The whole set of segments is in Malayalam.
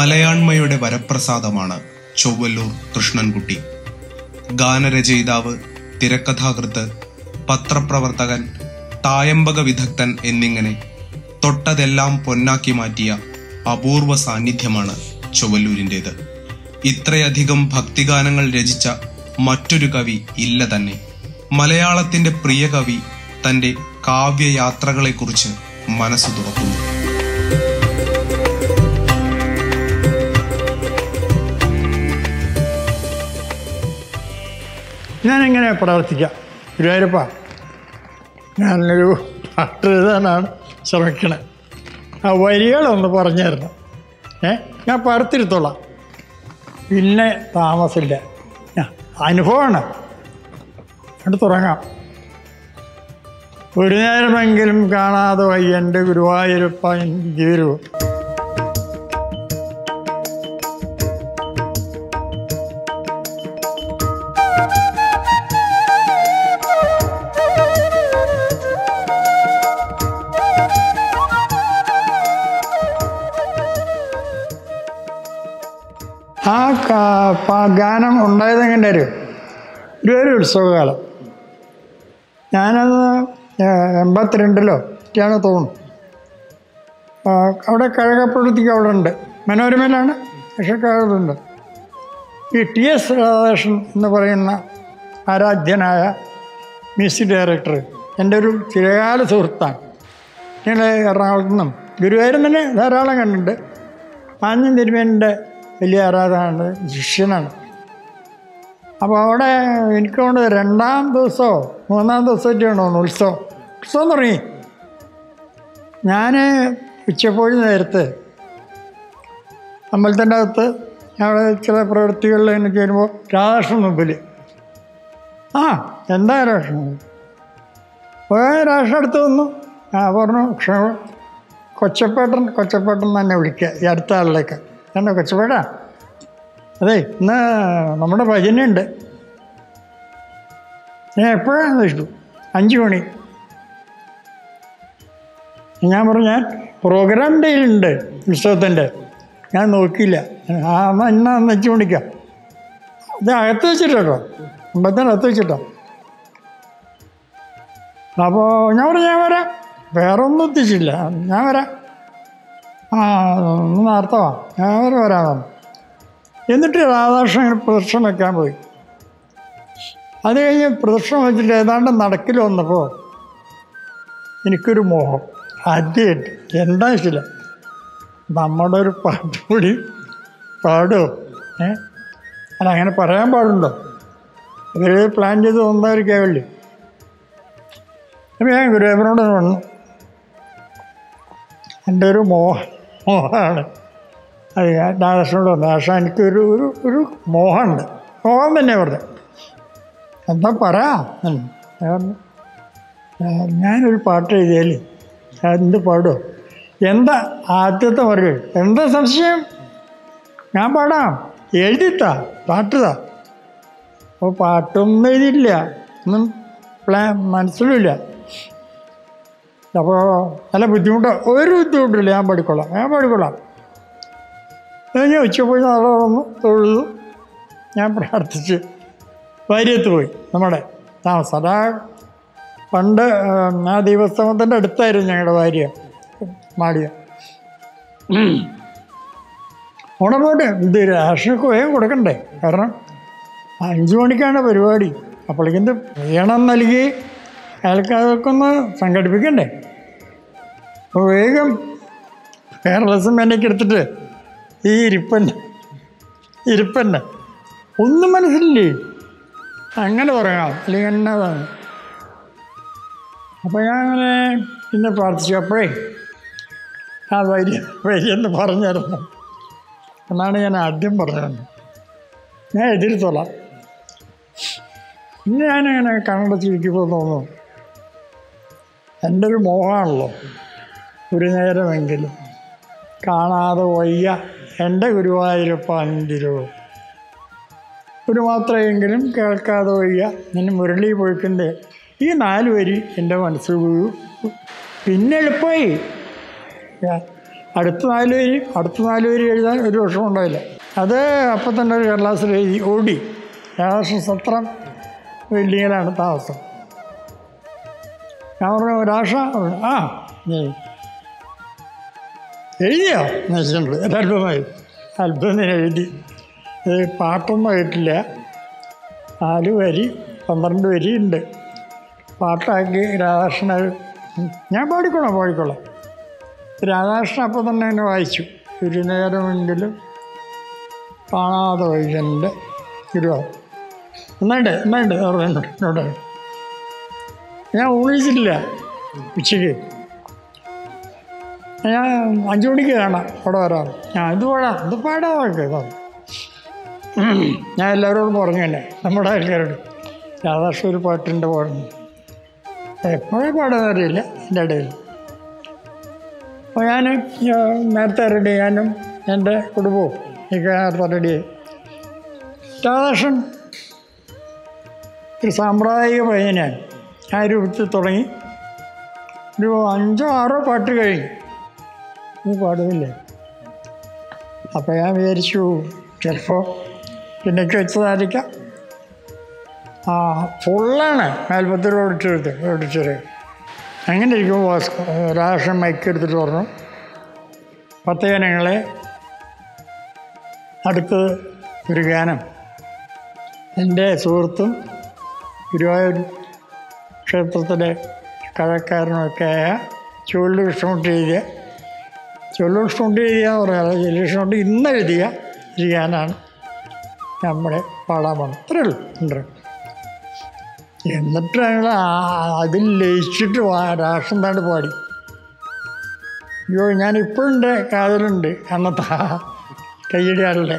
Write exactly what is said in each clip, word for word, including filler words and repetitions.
മലയാണ്മയുടെ വരപ്രസാദമാണ് ചൊവ്വല്ലൂർ കൃഷ്ണൻകുട്ടി. ഗാനരചയിതാവ്, തിരക്കഥാകൃത്ത്, പത്രപ്രവർത്തകൻ, തായമ്പക വിദഗ്ധൻ എന്നിങ്ങനെ തൊട്ടതെല്ലാം പൊന്നാക്കി മാറ്റിയ അപൂർവ സാന്നിധ്യമാണ് ചൊവ്വല്ലൂരിൻ്റേത്. ഇത്രയധികം ഭക്തിഗാനങ്ങൾ രചിച്ച മറ്റൊരു കവി ഇല്ല തന്നെ. മലയാളത്തിന്റെ പ്രിയ കവി തന്റെ കാവ്യയാത്രകളെക്കുറിച്ച് മനസ്സു തുറക്കുന്നു. ഞാനെങ്ങനെ പ്രാർത്ഥിക്കാം? ഗുരുവായൂരപ്പ, ഞാനൊരു പാട്ട് എഴുതാനാണ് ശ്രമിക്കണത്. ആ വരികളൊന്ന് പറഞ്ഞു തരണം. ഏ ഞാൻ പാർത്തിരുത്തോളാം. പിന്നെ താമസമില്ല. അനുഭവമാണ്. അത് തുടങ്ങാം. ഒരു നേരമെങ്കിലും കാണാതെ വയ്യ എൻ്റെ ഗുരുവായൂരപ്പ ഗുരു. ആ ഗാനം ഉണ്ടായത് എങ്ങനെ അറിയും? ഒരു ഉത്സവകാലം. ഞാനത് എൺപത്തിരണ്ടിലോ ഒക്കെയാണ് തോന്നുന്നു. അവിടെ കഴകപ്പുഴത്തേക്ക് അവിടെ ഉണ്ട്, മനോരമയിലാണ്. പക്ഷേ കഴകുണ്ട്. ഈ ടി എസ് രാധാകൃഷ്ണൻ എന്ന് പറയുന്ന ആരാധ്യനായ മ്യൂസിക് ഡയറക്ടർ എൻ്റെ ഒരു ചിരകാല സുഹൃത്താണ്. ഞങ്ങൾ എറണാകുളത്തു നിന്നും ഗുരുവായൂരിൽ തന്നെ ധാരാളം കണ്ടിട്ടുണ്ട്. മാഞ്ഞൻ തിരുമേനിൻ്റെ വലിയ ആരാധനാണ്, ശിഷ്യനാണ്. അപ്പോൾ അവിടെ എനിക്ക് കൊണ്ട് രണ്ടാം ദിവസമോ മൂന്നാം ദിവസമായിട്ട് വേണോ ഉത്സവം ഉത്സവം തുടങ്ങി. ഞാൻ ഉച്ചപ്പോഴ് നേരത്ത് അമ്പലത്തിൻ്റെ അകത്ത് അവിടെ ചില പ്രവൃത്തികളിൽ എനിക്ക് വരുമ്പോൾ രാധാകൃഷ്ണൻ മുമ്പിൽ. ആ എന്താ രാധാകൃഷ്ണൻ? പോയ രാധാകൃഷ്ണൻ അടുത്ത് വന്നു. ആ പറഞ്ഞു, ക്ഷമ കൊച്ചപ്പേട്ടൻ കൊച്ചപ്പേട്ടൻ തന്നെ വിളിക്കുക ഈ അടുത്ത ആളിലേക്ക്. എന്നാ കൊച്ചപ്പേട്ടാ, അതെ ഇന്ന് നമ്മുടെ ഭജനയുണ്ട്. ഞാൻ എപ്പോഴാണ് ചോദിച്ചു? അഞ്ച് മണി. ഞാൻ പറഞ്ഞു, ഞാൻ പ്രോഗ്രാം ഡേയിലുണ്ട് ഉത്സവത്തിൻ്റെ, ഞാൻ നോക്കിയില്ല. ആ എന്നാൽ എന്നാ അഞ്ച് മണിക്കാം. ഇത് അകത്ത് വെച്ചിട്ടോ, അമ്പത്തിൻ്റെ അകത്ത് വെച്ചിട്ടോ. അപ്പോൾ ഞാൻ പറഞ്ഞു ഞാൻ വരാം, വേറെ ഒന്നും എത്തിച്ചില്ല, ഞാൻ വരാം. ആ ഒന്ന് നേരത്തവാ, ഞാൻ വരെ വരാമെന്ന്. എന്നിട്ട് രാധാകൃഷ്ണൻ ഇങ്ങനെ പ്രദക്ഷിണം വെക്കാൻ പോയി. അത് കഴിഞ്ഞ് പ്രദക്ഷിണം വെച്ചിട്ട് ഏതാണ്ട് നടക്കിൽ വന്നപ്പോൾ എനിക്കൊരു മോഹം. ആദ്യമായിട്ട് എന്താ വെച്ചില്ല, നമ്മുടെ ഒരു പാട്ട് കൂടി പാടുമോ? ഏ അല്ല, അങ്ങനെ പറയാൻ പാടുണ്ടോ? ഇവർ പ്ലാൻ ചെയ്ത് വന്നവരിക്കാവില്ലേ. അപ്പം ഞാൻ ഗുരുവായൂരപ്പനോട് വന്നു. എൻ്റെ ഒരു മോഹ മോഹമാണ് അത്. ഞാൻ രാധാകൃഷ്ണനോട് വന്നു, പക്ഷേ എനിക്കൊരു ഒരു ഒരു മോഹമുണ്ട്. മോഹം തന്നെ പറഞ്ഞു. എന്താ പറയാം? ഞാനൊരു പാട്ട് എഴുതിയാൽ എന്ത് പാടുമോ? എന്താ ആദ്യത്തെ മറുപടി? എന്താ സംശയം? ഞാൻ പാടാം, എഴുതിത്താ, പാട്ടുതാ. അപ്പോൾ പാട്ടൊന്നും എഴുതിയില്ല, ഒന്നും പ്ലാൻ മനസ്സിലുമില്ല. അപ്പോൾ നല്ല ബുദ്ധിമുട്ടോ? ഒരു ബുദ്ധിമുട്ടില്ല, ഞാൻ പാടിക്കൊള്ളാം, ഞാൻ പാടിക്കൊള്ളാം. ഞാൻ ഉച്ചപ്പോയി നാളെ വന്നു, തൊഴുതു, ഞാൻ പ്രാർത്ഥിച്ച് വാര്യത്ത് പോയി. നമ്മുടെ താമസം അതാ പണ്ട് ആ ദൈവസ്ഥമത്തിൻ്റെ അടുത്തായിരുന്നു ഞങ്ങളുടെ ഭാര്യ മാടിയ. അവിടെ പോട്ടെ, ഇത് രാഷ്ട്രീയക്ക് വേഗം കൊടുക്കണ്ടേ, കാരണം അഞ്ച് മണിക്കാണ് പരിപാടി. അപ്പോഴേക്കെന്ത് വേണം നൽകി അയാൾക്ക് അതൊക്കെ ഒന്ന് സംഘടിപ്പിക്കണ്ടേ. അപ്പോൾ വേഗം കേരളസം എനിക്ക് എടുത്തിട്ട് ഈ ഇരിപ്പന്നെ ഇരിപ്പന്നെ ഒന്നും മനസ്സിലില്ലേ, അങ്ങനെ പറയാം, അല്ലെങ്കിൽ എന്നതാണ്. അപ്പോൾ ഞാൻ അങ്ങനെ പിന്നെ പ്രാർത്ഥിച്ചു. അപ്പോഴേ ആ വൈര്യ വൈര്യെന്ന് പറഞ്ഞിരുന്നു എന്നാണ് ഞാൻ ആദ്യം പറഞ്ഞത്. ഞാൻ എതിർത്തോളാം. പിന്നെ ഞാനങ്ങനെ കണ്ണടച്ചിരിക്കുമ്പോൾ തോന്നുന്നു, എൻ്റെ ഒരു മോഹമാണല്ലോ, ഒരു നേരമെങ്കിലും കാണാതെ വയ്യ എൻ്റെ ഗുരുവായൂരപ്പ അഞ്ചിലോ, ഒരു മാത്രമെങ്കിലും കേൾക്കാതെ വയ്യ ഞാൻ മുരളി പോയിട്ടുണ്ട്. ഈ നാല് വരി എൻ്റെ മനസ്സിൽ വീഴു. പിന്നെ എളുപ്പമായി അടുത്ത നാല് വരി അടുത്ത നാല് വരി എഴുതാൻ ഒരു വർഷം ഉണ്ടായില്ല. അത് അപ്പം തന്നെ ഒരു കടലാസിൽ എഴുതി ഓടി. രാധാകൃഷ്ണ സത്രം ബിൽഡിങ്ങിലാണ് താമസം. ഞാൻ പറഞ്ഞു രാഷ ആ എഴുതിയോ നശിച്ചിട്ടുണ്ട്. ഒരത്ഭുതമായി അത്ഭുതത്തിന് എഴുതി. ഇത് പാട്ടൊന്നും ആയിട്ടില്ല. നാല് വരി പന്ത്രണ്ട് വരി ഉണ്ട്. പാട്ടാക്കി രാധാകൃഷ്ണൻ അത് ഞാൻ പാടിക്കോളാം പാടിക്കോളാം. രാധാകൃഷ്ണൻ അപ്പം തന്നെ എന്നെ വായിച്ചു. ഒരു നേരമെങ്കിലും കാണാതെ വൈകൻ്റെ ഗുരുവായൂർ എന്നാണ്ട് എന്നാണ്ട് എന്നോട് ഞാൻ ഊണിച്ചിട്ടില്ല. ഉച്ചയ്ക്ക് ഞാൻ അഞ്ചു മണിക്ക് കാണാം അവിടെ വരാം. ഞാൻ ഇത് പാടാം ഇത് പാടാതൊക്കെ ഞാൻ എല്ലാവരോടും പറഞ്ഞു തന്നെ നമ്മുടെ ആൾക്കാരോട് രാധാകൃഷ്ണൻ ഒരു പാട്ടിൻ്റെ പാടുന്നു. എപ്പോഴേ പാടാൻ അറിയില്ല എൻ്റെ ഇടയിൽ. അപ്പോൾ ഞാൻ നേരത്തെ റെഡി ഞാനും എൻ്റെ കുടുംബവും എനിക്ക് നേരത്തെ റെഡിയായി. രാധാകൃഷ്ണൻ ഒരു സാമ്പ്രദായിക പയ്യനാണ്. ആ രൂപത്തിൽ തുടങ്ങി ഒരു അഞ്ചോ ആറോ പാട്ട് കഴിഞ്ഞു. ഇത് പാടുന്നില്ലേ. അപ്പോൾ ഞാൻ വിചാരിച്ചു ചിലപ്പോൾ പിന്നേക്ക് വെച്ചതായിരിക്കാം. ആ ഫുള്ളാണ് മേൽപ്പത്തൂർ ഓടിച്ചെടുത്ത് ഓടിച്ചത്. അങ്ങനെ ഇരിക്കുമ്പോൾ രാധാകൃഷ്ണൻ മൈക്ക് എടുത്തിട്ട് പറഞ്ഞു പത്ത് ഗാനങ്ങളെ അടുത്തത് ഒരു ഗാനം എൻ്റെ സുഹൃത്തും ഗുരുവായൂർ ക്ഷേത്രത്തിലെ കഴക്കാരനുമൊക്കെയായ ചുവല്ലൂർ കൃഷ്ണൻകുട്ടി എഴുതിയ ചുവല്ലൂർ കൃഷ്ണൻകുട്ടി എഴുതിയെന്ന് പറയാറ് കൃഷ്ണൻകുട്ടി ഇന്ന് എഴുതിയ ഒരു ഗാനാണ് നമ്മുടെ പാടാൻ പോകുന്നത്. അത്രയേ ഉള്ളൂ ഉണ്ട്. എന്നിട്ട് ഞങ്ങൾ അതിൽ ലയിച്ചിട്ട് രാഷ്ട്രം താണ്ട് പാടി. അയ്യോ ഞാനിപ്പോഴും എൻ്റെ കാതിലുണ്ട് അന്നത്തെ കയ്യടി ആളുടെ.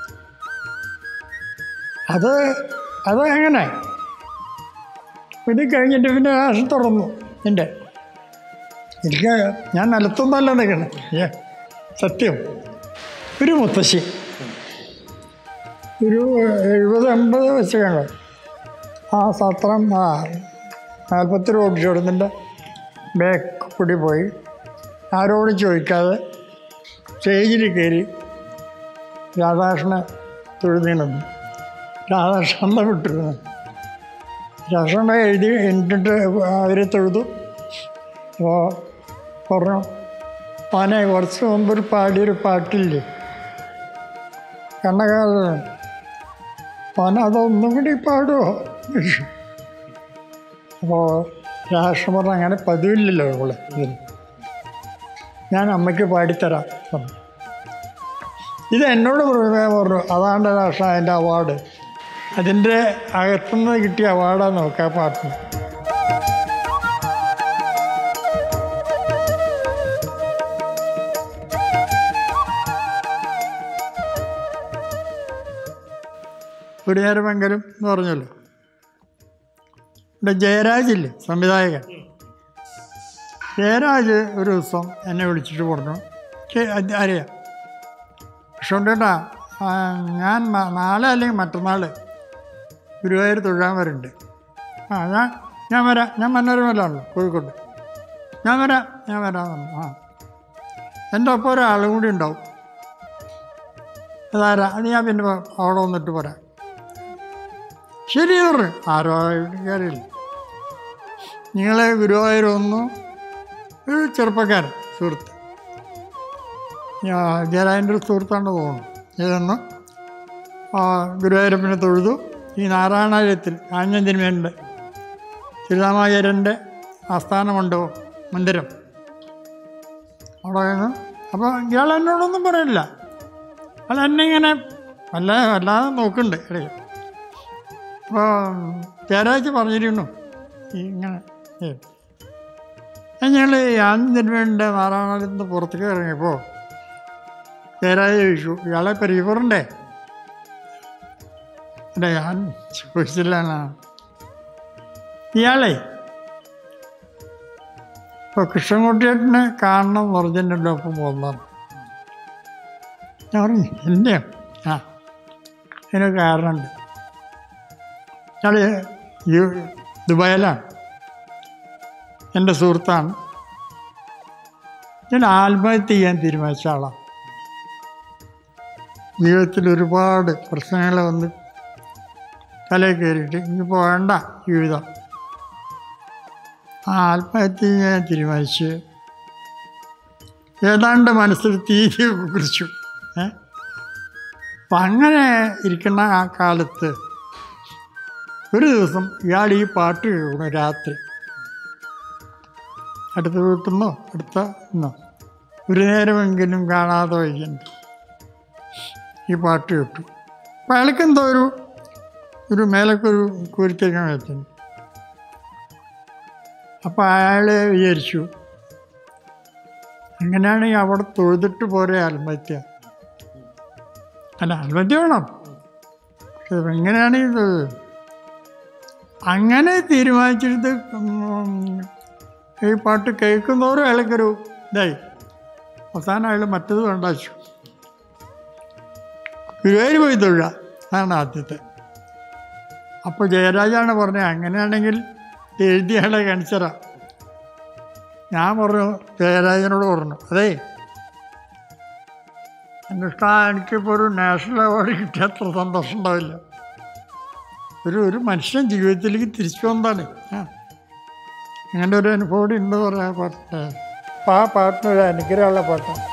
അത് അത് അങ്ങനെ ഇത് കഴിഞ്ഞിട്ട് പിന്നെ രാഷ്ട്രം തുറന്നു എൻ്റെ. എനിക്ക് ഞാൻ നിലത്തൊന്നല്ല നിൽക്കുന്നത്. ഏ സത്യം. ഒരു മുത്തശ്ശി ഒരു എഴുപത് എൺപത് വെച്ച് കാണും. ആ സത്രം ആ നാൽപ്പത്തി റോഡ് ചോടുന്നതിൻ്റെ ബാക്ക് കൂടി പോയി ആരോടും ചോദിക്കാതെ സ്റ്റേജിൽ കയറി രാധാകൃഷ്ണനെ തൊഴുതിനൊന്നു. രാധാകൃഷ്ണൻ വിട്ടിരുന്നു. രാധാകൃഷ്ണനെ എഴുതി എന്നിട്ട് അവരെ തൊഴുതു. അപ്പോൾ പറഞ്ഞു മോനെ കുറച്ച് മുമ്പ് പാടിയൊരു പാട്ടില്ലേ കണ്ണകാലൻ മോനെ അതൊന്നും കൂടി പാടുമോ? അപ്പോൾ രാധാകൃഷ്ണൻ പറഞ്ഞു അങ്ങനെ പതിവില്ലല്ലോ അവളെ ഇതിന് ഞാൻ അമ്മയ്ക്ക് പാടിത്തരാം. ഇത് എന്നോട് പറഞ്ഞു അതാണ്ട് രാധാകൃഷ്ണൻ അതിൻ്റെ അവാർഡ്. അതിൻ്റെ അകത്തുനിന്ന് കിട്ടിയ അവാർഡാണ് നോക്കുക ആ പാട്ടിന്. ഒരു നേരമെങ്കിലും എന്ന് പറഞ്ഞല്ലോ. ഇവിടെ ജയരാജില്ലേ സംവിധായകൻ, ജയരാജ് ഒരു ദിവസം എന്നെ വിളിച്ചിട്ട് പറഞ്ഞു അറിയാം കൃഷ്ണൻകുട്ടിയേട്ടാ ഞാൻ നാളെ അല്ലെങ്കിൽ മറ്റന്നാൾ ഗുരുവായൂർ തൊഴാൻ വരുന്നുണ്ട്. ആ ഞാൻ ഞാൻ വരാം ഞാൻ മനോരമയിലാണല്ലോ കോഴിക്കോട്. ഞാൻ വരാം ഞാൻ വരാമെന്ന്. ആ എൻ്റെ ഒപ്പം ഒരാളും കൂടി ഉണ്ടാവും. അതാരാ? അത് ഞാൻ പിന്നെ അവിടെ വന്നിട്ട് പറയാം. ശരി പറഞ്ഞു. ആരോ കാര്യമില്ല. നിങ്ങളെ ഗുരുവായൂർ വന്നു ഒരു ചെറുപ്പക്കാരൻ സുഹൃത്ത്, ജയരാജൻ്റെ ഒരു സുഹൃത്താണെന്ന് തോന്നുന്നു. ഇതൊന്ന് ഗുരുവായൂരപ്പനെ തൊഴുതു. ഈ നാരായണാലയത്തിൽ ആഞ്ഞതിന്മേലുണ്ട് ശ്രീരാമാചാര്യൻ്റെ ആസ്ഥാന മണ്ഡപം മന്ദിരം അവിടെ നിന്ന്. അപ്പോൾ ഇയാൾ എന്നോടൊന്നും പറയില്ല. അല്ല എന്നെ ഇങ്ങനെ വല്ല വല്ലാതെ നോക്കുന്നുണ്ട് ഇടയിൽ. അപ്പോൾ ജയരാജ് പറഞ്ഞിരുന്നു ഇങ്ങനെ ഞങ്ങൾ ആഞ്ഞതിന്മേലിൻ്റെ നാരായണാലയത്തിൽ നിന്ന് പുറത്തേക്ക് ഇറങ്ങിയപ്പോൾ ജയരാജ് ചോദിച്ചു ഇയാളെ പരിചയപ്പെടണ്ടേ? അല്ല ഞാൻ ചോദിച്ചില്ല. ഇയാളെ ഇപ്പോൾ കൃഷ്ണൻകുട്ടിയേട്ടനെ കാണണം എന്ന് പറഞ്ഞതിൻ്റെ ഒപ്പം പോകുന്നതാണ്. ഞാൻ പറഞ്ഞു എന്നെയോ? ആ അതിനൊരു കാരണമുണ്ട്. ഇയാൾ ദുബായിലാണ്, എൻ്റെ സുഹൃത്താണ്. ഞാൻ ആത്മഹത്യ ചെയ്യാൻ തീരുമാനിച്ച ആളാണ്. ജീവിതത്തിൽ ഒരുപാട് പ്രശ്നങ്ങൾ വന്ന് തലയിൽ കയറിയിട്ട് ഇനിയിപ്പോൾ വേണ്ട ജീവിതം, ആ ആത്മഹത്യ ചെയ്യാൻ തീരുമാനിച്ച് ഏതാണ്ട് മനസ്സിൽ തീരെ കുറിച്ചു. ഏ അപ്പം അങ്ങനെ ഇരിക്കുന്ന ആ കാലത്ത് ഒരു ദിവസം ഇയാൾ ഈ പാട്ട് കേൾക്കണം രാത്രി. അടുത്ത വീട്ടിൽ നിന്നോ അടുത്ത നിന്നോ ഒരു നേരമെങ്കിലും കാണാതെ വൈകുന്നുണ്ട് ഈ പാട്ട് കേട്ടു. അപ്പം അയാൾക്ക് എന്തോ ഒരു ഒരു മേലൊക്കൊരു കുരുത്തേക്കാൻ വെച്ചുണ്ട്. അപ്പം അയാൾ വിചാരിച്ചു അങ്ങനെയാണെങ്കിൽ അവിടെ തൊഴുതിട്ട് പോരെ ആത്മഹത്യ. അല്ല, ആത്മഹത്യ വേണം, പക്ഷെ എങ്ങനെയാണ് ഇത് അങ്ങനെ തീരുമാനിച്ചിട്ട് ഈ പാട്ട് കേൾക്കുന്നവരും അയാൾക്കൊരു ഇതായി. അവസാനം അയാൾ മറ്റത് വേണ്ട വെച്ചു, ഗുരുവായൂർ പോയി തൊഴുക. അതാണ് ആദ്യത്തെ. അപ്പോൾ ജയരാജാണ് പറഞ്ഞത് അങ്ങനെയാണെങ്കിൽ എഴുതിയാളെ കാണിച്ചറ. ഞാൻ പറഞ്ഞു, ജയരാജനോട് പറഞ്ഞു, അതേ എന്നിട്ട് എനിക്കിപ്പോൾ ഒരു നാഷണൽ അവാർഡ് കിട്ടിയ അത്ര സന്തോഷം ഉണ്ടാവില്ല. ഒരു ഒരു മനുഷ്യൻ ജീവിതത്തിലേക്ക് തിരിച്ചു വന്നതാണ്. ആ അങ്ങനെ ഒരു അനുഭവം ഉണ്ട് പറയാൻ പാട്ട്. അപ്പോൾ ആ പാട്ടിനൊരു അനുഗ്രഹമുള്ള പാട്ടാണ്.